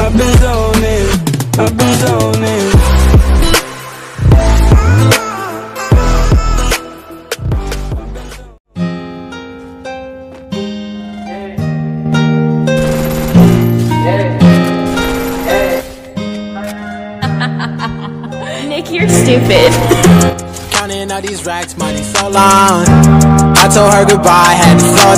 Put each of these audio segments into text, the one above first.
I've been zoning, I've been zoning. Nick, you're stupid. Counting all these racks, money so long. I told her goodbye, had to float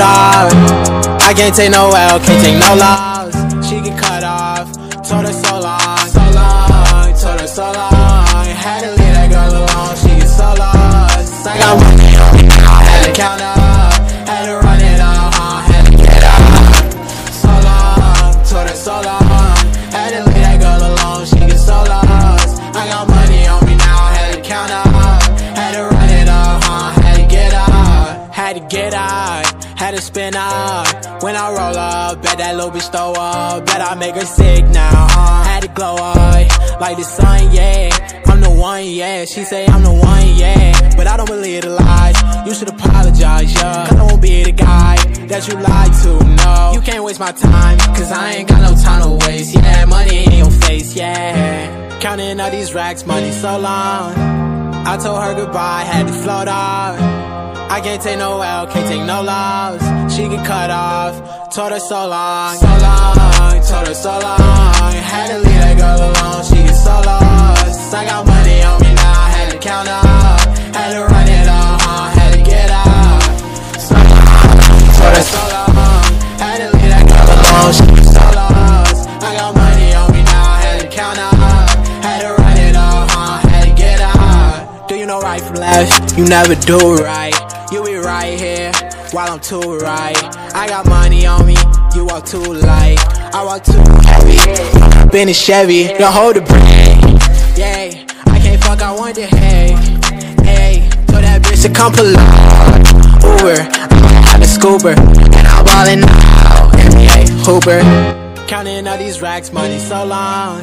off. I can't take no L, can't take no loss. She get cut off, told her so long, so long, told her so long. Had to leave that girl alone, she get so lost. I got money on me, had to count up, had to run it all, had to get up. So long, told her so long. Had to leave that girl alone, she get so lost. I got money on me now, had to count up, had to run it all, had to get up, had to get out, had to spin up. When I roll up, bet that little bitch throw up, bet I make her sick now, had to glow up, like the sun, yeah. I'm the one, yeah, she say I'm the one, yeah. But I don't believe the lies, you should apologize, yeah. Cause I won't be the guy that you lied to, no. You can't waste my time, cause I ain't got no time to waste, yeah. Money in your face, yeah. Counting all these racks, money so long. I told her goodbye, had to float off. I can't take no L, can't take no loss. She get cut off, told her so long, so long, told her so long. Had to leave that girl alone, she get so lost. I got money on me now, had to count up, had to run it all, had to get out. So long, told her so long. Had to leave that girl alone, she get so lost. I got money on me now, had to count up, had to run it all, had to get out. Do you know right from left? You never do right. You be right here, while I'm too right. I got money on me, you walk too light. I walk too heavy, been a Chevy, don't hold the brake. Yeah, I can't fuck, I want the hay. Hey, told that bitch to come pull up. Uber, I had a scooper, and I'm ballin' out. NBA Hooper. Counting all these racks, money so long.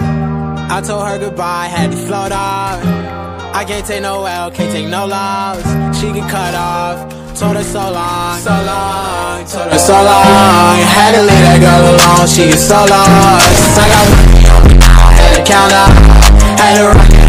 I told her goodbye, had to float off. I can't take no L, can't take no loss. She get cut off, told her so long, so long, told her so long. Had to leave that girl alone, she get so lost. I got money on me now, had to count up, had to run